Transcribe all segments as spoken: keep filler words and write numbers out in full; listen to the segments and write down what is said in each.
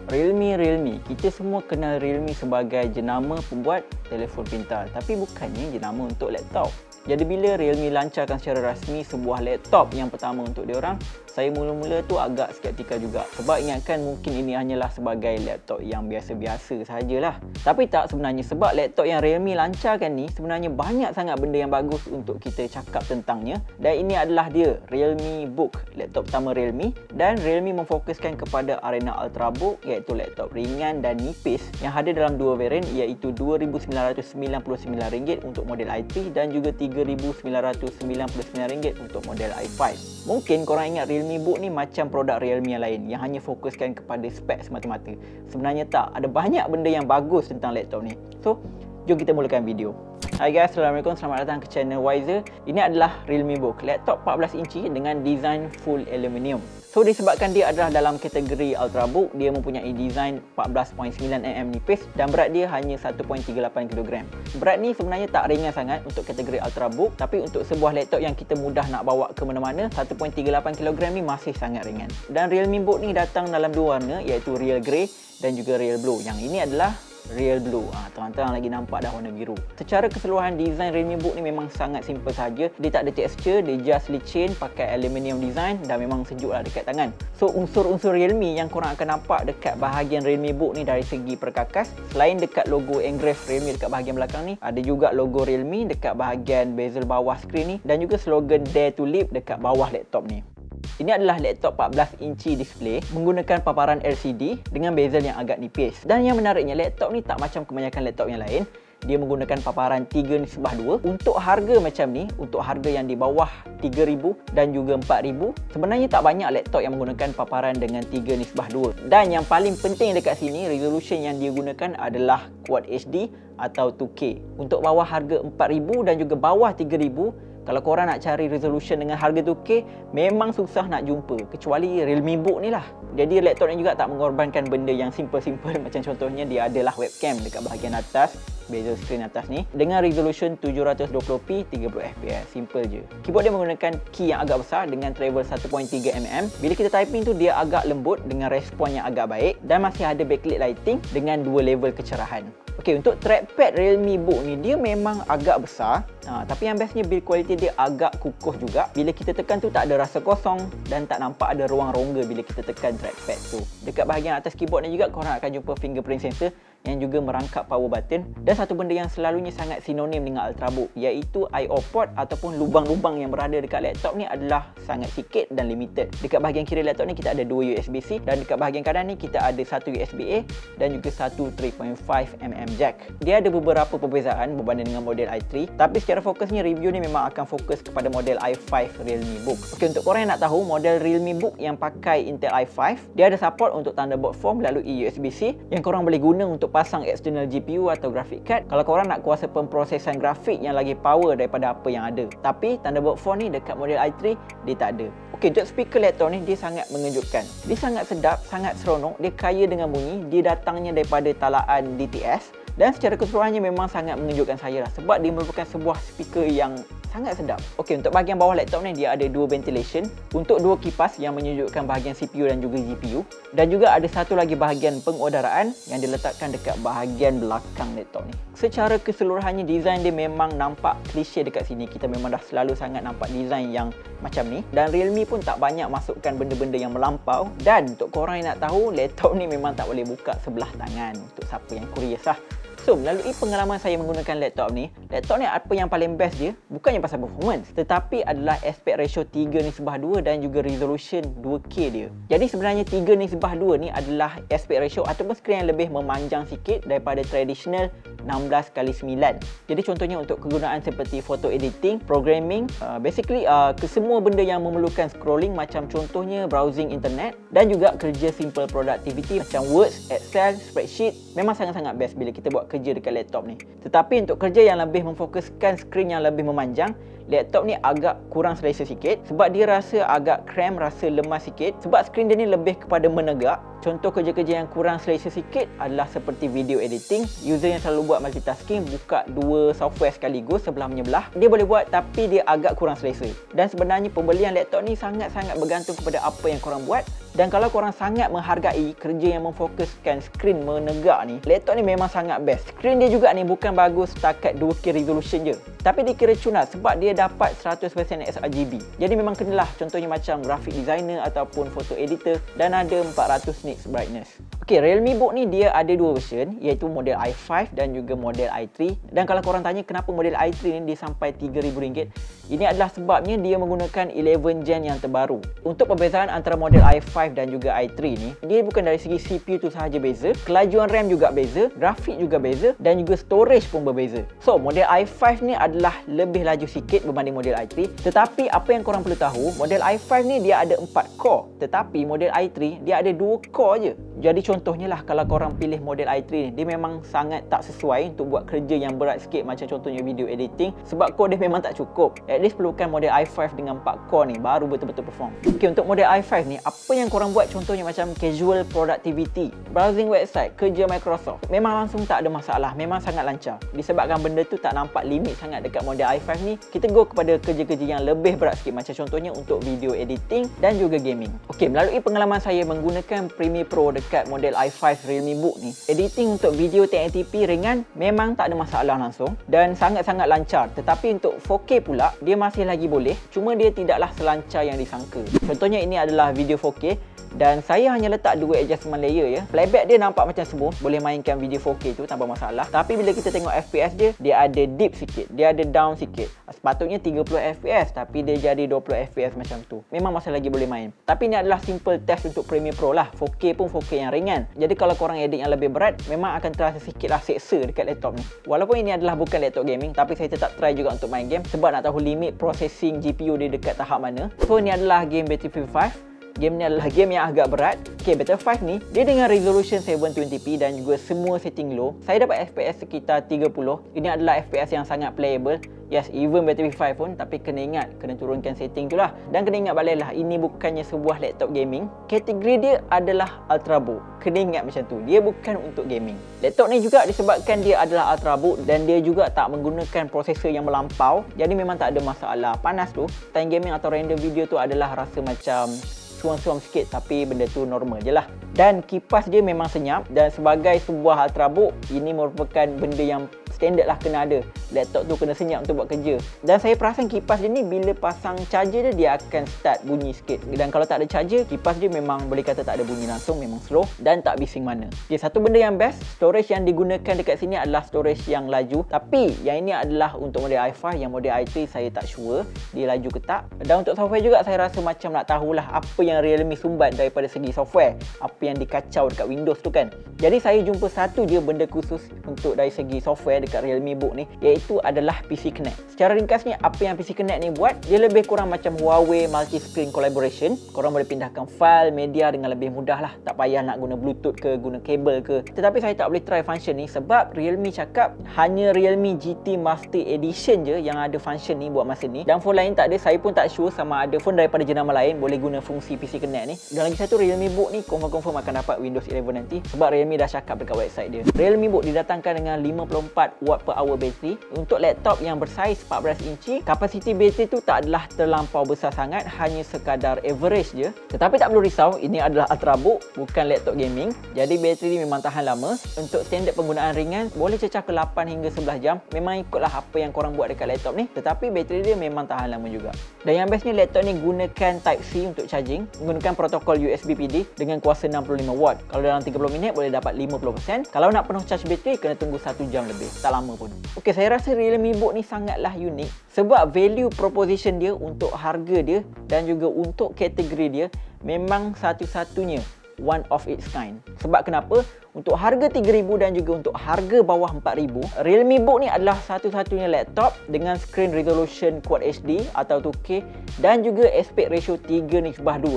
Realme, Realme. Kita semua kenal Realme sebagai jenama pembuat telefon pintar, tapi bukannya jenama untuk laptop. Jadi bila Realme lancarkan secara rasmi sebuah laptop yang pertama untuk diorang, saya mula-mula tu agak skeptikal juga. Sebab ingatkan mungkin ini hanyalah sebagai laptop yang biasa-biasa sajalah. Tapi tak sebenarnya, sebab laptop yang Realme lancarkan ni sebenarnya banyak sangat benda yang bagus untuk kita cakap tentangnya. Dan ini adalah dia, Realme Book, laptop pertama Realme. Dan Realme memfokuskan kepada arena ultrabook, iaitu laptop ringan dan nipis yang ada dalam dua varian, iaitu dua ribu sembilan ratus sembilan puluh sembilan ringgit untuk model i tiga dan juga tiga ribu sembilan ratus sembilan puluh sembilan ringgit untuk model i lima. Mungkin korang ingat Realme Book ni macam produk Realme yang lain yang hanya fokuskan kepada spek semata-mata. Sebenarnya tak, ada banyak benda yang bagus tentang laptop ni. So, jom kita mulakan video. Hai guys, Assalamualaikum, selamat datang ke channel Wiser. Ini adalah Realme Book, laptop empat belas inci dengan design full aluminium. So disebabkan dia adalah dalam kategori ultrabook, dia mempunyai design empat belas perpuluhan sembilan milimeter nipis dan berat dia hanya satu perpuluhan tiga lapan kilogram. Berat ni sebenarnya tak ringan sangat untuk kategori ultrabook, tapi untuk sebuah laptop yang kita mudah nak bawa ke mana-mana, satu perpuluhan tiga lapan kilogram ni masih sangat ringan. Dan Realme Book ni datang dalam dua warna, iaitu Real Grey dan juga Real Blue. Yang ini adalah Real Blue. Ha, terang-terang lagi nampak dah warna biru. Secara keseluruhan design Realme Book ni memang sangat simple saja. Dia tak ada texture, dia just licin, pakai aluminium design dan memang sejuk lah dekat tangan. So unsur-unsur Realme yang korang akan nampak dekat bahagian Realme Book ni dari segi perkakas, selain dekat logo engrave Realme dekat bahagian belakang ni, ada juga logo Realme dekat bahagian bezel bawah skrin ni dan juga slogan Dare to Live dekat bawah laptop ni. Ini adalah laptop empat belas inci display menggunakan paparan L C D dengan bezel yang agak nipis. Dan yang menariknya, laptop ni tak macam kebanyakan laptop yang lain. Dia menggunakan paparan tiga nisbah dua. Untuk harga macam ni, untuk harga yang di bawah tiga ribu dan juga empat ribu, sebenarnya tak banyak laptop yang menggunakan paparan dengan tiga nisbah dua. Dan yang paling penting dekat sini, resolution yang dia gunakan adalah Quad H D atau two K. Untuk bawah harga empat ribu dan juga bawah tiga ribu, kalau korang nak cari resolution dengan harga two K, memang susah nak jumpa. Kecuali Realme Book ni lah. Jadi laptop ni juga tak mengorbankan benda yang simple-simple. Macam contohnya dia adalah webcam dekat bahagian atas, bezel skrin atas ni, dengan resolution tujuh ratus dua puluh p tiga puluh f p s. Simple je. Keyboard dia menggunakan key yang agak besar dengan travel satu perpuluhan tiga milimeter. Bila kita typing tu, dia agak lembut dengan respon yang agak baik. Dan masih ada backlit lighting dengan dua level kecerahan. Okey, untuk trackpad Realme Book ni, dia memang agak besar. Ha, tapi yang bestnya build quality dia agak kukuh juga. Bila kita tekan tu tak ada rasa kosong dan tak nampak ada ruang rongga bila kita tekan trackpad tu. Dekat bahagian atas keyboard ni juga korang akan jumpa fingerprint sensor yang juga merangkap power button. Dan satu benda yang selalunya sangat sinonim dengan ultrabook, iaitu I O port ataupun lubang-lubang yang berada dekat laptop ni adalah sangat sikit dan limited. Dekat bahagian kiri laptop ni kita ada dua U S B C dan dekat bahagian kanan ni kita ada satu U S B A dan juga satu tiga perpuluhan lima milimeter jack. Dia ada beberapa perbezaan berbanding dengan model i tiga, tapi secara fokusnya review ni memang akan fokus kepada model i lima Realme Book. Okey, untuk korang yang nak tahu, model Realme Book yang pakai Intel i lima, dia ada support untuk Thunderbolt four melalui U S B C yang korang boleh guna untuk pasang external G P U atau graphic card kalau korang nak kuasa pemprosesan grafik yang lagi power daripada apa yang ada. Tapi Thunderbolt four ni dekat model i tiga dia tak ada. Okey, untuk speaker laptop ni dia sangat mengejutkan. Dia sangat sedap, sangat seronok, dia kaya dengan bunyi, dia datangnya daripada talaan D T S. Dan secara keseluruhannya memang sangat mengejutkan saya lah, sebab dia merupakan sebuah speaker yang sangat sedap. Okey, untuk bahagian bawah laptop ni dia ada dua ventilation untuk dua kipas yang menyejukkan bahagian C P U dan juga G P U. Dan juga ada satu lagi bahagian pengudaraan yang diletakkan dekat bahagian belakang laptop ni. Secara keseluruhannya design dia memang nampak klise dekat sini. Kita memang dah selalu sangat nampak design yang macam ni. Dan Realme pun tak banyak masukkan benda-benda yang melampau. Dan untuk korang yang nak tahu, laptop ni memang tak boleh buka sebelah tangan. Untuk siapa yang curious lah. So, melalui pengalaman saya menggunakan laptop ni, laptop ni apa yang paling best dia, bukannya pasal performance, tetapi adalah aspect ratio tiga nisbah dua dan juga resolution dua K dia. Jadi sebenarnya tiga nisbah dua ni adalah aspect ratio ataupun skrin yang lebih memanjang sikit daripada traditional enam belas kali sembilan. Jadi contohnya untuk kegunaan seperti photo editing, programming, uh, basically uh, kesemua benda yang memerlukan scrolling, macam contohnya browsing internet dan juga kerja simple productivity macam Words, Excel, spreadsheet, memang sangat-sangat best bila kita buat kerja dekat laptop ni. Tetapi untuk kerja yang lebih memfokuskan skrin yang lebih memanjang, laptop ni agak kurang selesa sikit sebab dia rasa agak cramp, rasa lemah sikit sebab skrin dia ni lebih kepada menegak Contoh kerja-kerja yang kurang selesa sikit adalah seperti video editing. User yang selalu buat multitasking, buka dua software sekaligus sebelah menyebelah, dia boleh buat tapi dia agak kurang selesa. Dan sebenarnya pembelian laptop ni sangat-sangat bergantung kepada apa yang korang buat. Dan kalau korang sangat menghargai kerja yang memfokuskan skrin menegak ni, laptop ni memang sangat best. Skrin dia juga ni bukan bagus setakat dua K resolution je, tapi dia kira cunat sebab dia dapat seratus peratus s R G B. Jadi memang kenalah, contohnya macam graphic designer ataupun photo editor, dan ada empat ratus nits brightness. Okey, Realme Book ni dia ada dua version, iaitu model i lima dan juga model i tiga. Dan kalau korang tanya kenapa model i tiga ni dia sampai tiga ribu ringgit, ini adalah sebabnya dia menggunakan eleven gen yang terbaru. Untuk perbezaan antara model i lima dan juga i tiga ni, dia bukan dari segi C P U tu sahaja beza, kelajuan RAM juga beza, grafik juga beza, dan juga storage pun berbeza. So, model i lima ni adalah lebih laju sikit berbanding model i tiga. Tetapi apa yang korang perlu tahu, model i lima ni dia ada empat core, tetapi model i tiga dia ada dua core je. Jadi contohnya lah, kalau korang pilih model i tiga ni, dia memang sangat tak sesuai untuk buat kerja yang berat sikit, macam contohnya video editing, sebab core dia memang tak cukup. At least perlukan model i lima dengan empat core ni baru betul-betul perform. Okay, untuk model i lima ni, apa yang korang buat contohnya macam casual productivity, browsing website, kerja Microsoft, memang langsung tak ada masalah, memang sangat lancar. Disebabkan benda tu tak nampak limit sangat dekat model i lima ni, kita go kepada kerja-kerja yang lebih berat sikit, macam contohnya untuk video editing dan juga gaming. Okay, melalui pengalaman saya menggunakan Premiere Pro dekat model i lima Realme Book ni, editing untuk video ten eighty p ringan memang tak ada masalah langsung dan sangat-sangat lancar. Tetapi untuk four K pula, dia masih lagi boleh, cuma dia tidaklah selancar yang disangka. Contohnya ini adalah video four K dan saya hanya letak dua adjustment layer ya. Playback dia nampak macam smooth, boleh mainkan video four K tu tanpa masalah. Tapi bila kita tengok F P S dia, dia ada dip sikit, dia ada down sikit. Sepatutnya tiga puluh F P S tapi dia jadi dua puluh F P S macam tu. Memang masih lagi boleh main. Tapi ni adalah simple test untuk Premiere Pro lah. four K pun four K yang ringan. Jadi kalau korang edit yang lebih berat, memang akan terasa sikit lah seksa dekat laptop ni. Walaupun ini adalah bukan laptop gaming, tapi saya tetap try juga untuk main game sebab nak tahu limit processing G P U dia dekat tahap mana. So ni adalah game Battlefield five. Game ni adalah game yang agak berat. Okay, Battlefield five ni dia dengan resolution seven twenty p dan juga semua setting low. Saya dapat F P S sekitar tiga puluh. Ini adalah F P S yang sangat playable. Yes, even Battlefield five pun, tapi kena ingat, kena turunkan setting tu lah. Dan kena ingat balik lah, ini bukannya sebuah laptop gaming. Kategori dia adalah Ultrabook. Kena ingat macam tu, dia bukan untuk gaming. Laptop ni juga disebabkan dia adalah Ultrabook dan dia juga tak menggunakan prosesor yang melampau, jadi memang tak ada masalah. Panas tu, time gaming atau render video tu adalah rasa macam suam-suam sikit, tapi benda tu normal je lah. Dan kipas dia memang senyap, dan sebagai sebuah Ultrabook, ini merupakan benda yang standard lah kena ada. Laptop tu kena senyap untuk buat kerja. Dan saya perasan kipas dia ni bila pasang charger dia, dia akan start bunyi sikit. Dan kalau tak ada charger, kipas dia memang boleh kata tak ada bunyi langsung, memang slow dan tak bising mana. Okay, satu benda yang best, storage yang digunakan dekat sini adalah storage yang laju. Tapi yang ini adalah untuk model i lima, yang model i tiga saya tak sure dia laju ke tak. Dan untuk software juga saya rasa macam nak tahulah apa yang Realme sumbat daripada segi software, apa yang dikacau dekat Windows tu kan. Jadi saya jumpa satu je benda khusus untuk dari segi software dekat Realme Book ni, iaitu adalah P C Connect. Secara ringkasnya, apa yang P C Connect ni buat, dia lebih kurang macam Huawei multi-screen collaboration. Korang boleh pindahkan file, media dengan lebih mudah lah. Tak payah nak guna Bluetooth ke, guna kabel ke. Tetapi saya tak boleh try function ni sebab Realme cakap hanya Realme G T Master Edition je yang ada function ni buat masa ni. Dan phone lain tak ada. Saya pun tak sure sama ada phone daripada jenama lain boleh guna fungsi P C Connect ni. Dan lagi satu, Realme Book ni confirm-confirm akan dapat Windows eleven nanti sebab Realme dah cakap dekat website dia. Realme Book didatangkan dengan lima puluh empat watt per hour bateri. Untuk laptop yang bersaiz empat belas inci, kapasiti bateri tu tak adalah terlampau besar sangat, hanya sekadar average je. Tetapi tak perlu risau, ini adalah Ultrabook, bukan laptop gaming. Jadi bateri ni memang tahan lama. Untuk standard penggunaan ringan, boleh cecah ke lapan hingga sebelas jam. Memang ikutlah apa yang korang buat dekat laptop ni. Tetapi bateri dia memang tahan lama juga. Dan yang bestnya, laptop ni gunakan Type C untuk charging, menggunakan protokol U S B P D dengan kuasa enam puluh lima watt. Kalau dalam tiga puluh minit boleh dapat lima puluh peratus. Kalau nak penuh charge bateri, kena tunggu satu jam lebih. Tak lama pun. Okey, saya rasa Realme Book ni sangatlah unik sebab value proposition dia untuk harga dia dan juga untuk kategori dia memang satu-satunya, one of its kind. Sebab kenapa? Untuk harga tiga ribu dan juga untuk harga bawah empat ribu, Realme Book ni adalah satu-satunya laptop dengan screen resolution Quad H D atau two K dan juga aspect ratio tiga nisbah dua.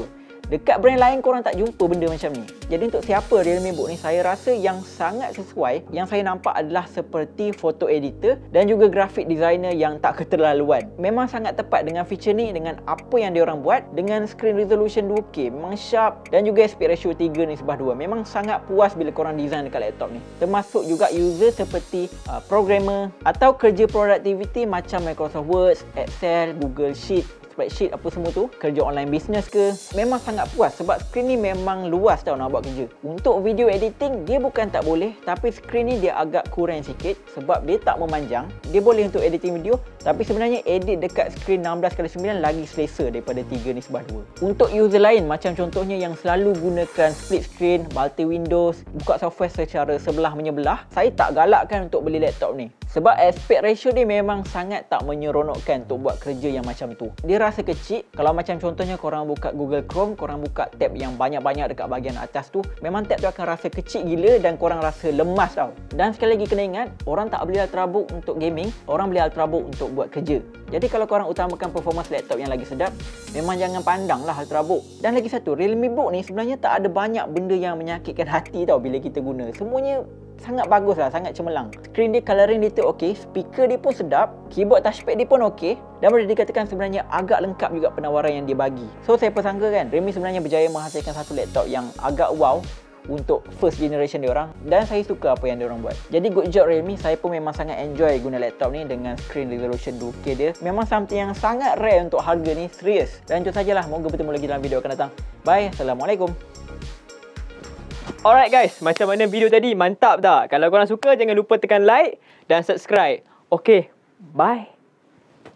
Dekat brand lain korang tak jumpa benda macam ni. Jadi untuk siapa Realme Book ni, saya rasa yang sangat sesuai, yang saya nampak adalah seperti photo editor dan juga graphic designer yang tak keterlaluan. Memang sangat tepat dengan feature ni, dengan apa yang diorang buat, dengan screen resolution dua K, memang sharp, dan juga aspect ratio tiga ni sebah dua. Memang sangat puas bila korang design dekat laptop ni. Termasuk juga user seperti uh, programmer atau kerja productivity macam Microsoft Word, Excel, Google Sheet, spreadsheet, apa semua tu, kerja online business ke, memang sangat puas sebab skrin ni memang luas tau nak buat kerja. Untuk video editing, dia bukan tak boleh, tapi skrin ni dia agak kurang sikit sebab dia tak memanjang. Dia boleh untuk editing video, tapi sebenarnya edit dekat skrin enam belas kali sembilan lagi selesa daripada tiga ni sebah dua. Untuk user lain, macam contohnya yang selalu gunakan split screen, multi windows, buka software secara sebelah menyebelah, saya tak galakkan untuk beli laptop ni. Sebab aspect ratio dia memang sangat tak menyeronokkan untuk buat kerja yang macam tu. Dia rasa kecil. Kalau macam contohnya korang buka Google Chrome, korang buka tab yang banyak-banyak dekat bahagian atas tu, memang tab tu akan rasa kecil gila dan korang rasa lemas tau. Dan sekali lagi kena ingat, orang tak beli ultrabook untuk gaming, orang beli ultrabook untuk buat kerja. Jadi kalau korang utamakan performance laptop yang lagi sedap, memang jangan pandanglah ultrabook. Dan lagi satu, Realme Book ni sebenarnya tak ada banyak benda yang menyakitkan hati tau bila kita guna. Semuanya sangat bagus lah, sangat cemerlang. Screen dia, colouring dia tu okey, speaker dia pun sedap, keyboard touchpad dia pun okey, dan boleh dikatakan sebenarnya agak lengkap juga penawaran yang dia bagi. So saya persangka kan, Realme sebenarnya berjaya menghasilkan satu laptop yang agak wow untuk first generation dia orang, dan saya suka apa yang dia orang buat. Jadi good job Realme. Saya pun memang sangat enjoy guna laptop ni dengan screen resolution dua K dia. Memang something yang sangat rare untuk harga ni, serius. Dan itu sajalah, moga bertemu lagi dalam video akan datang. Bye, Assalamualaikum. Alright guys, macam mana video tadi? Mantap tak? Kalau korang suka, jangan lupa tekan like dan subscribe. Okay, bye.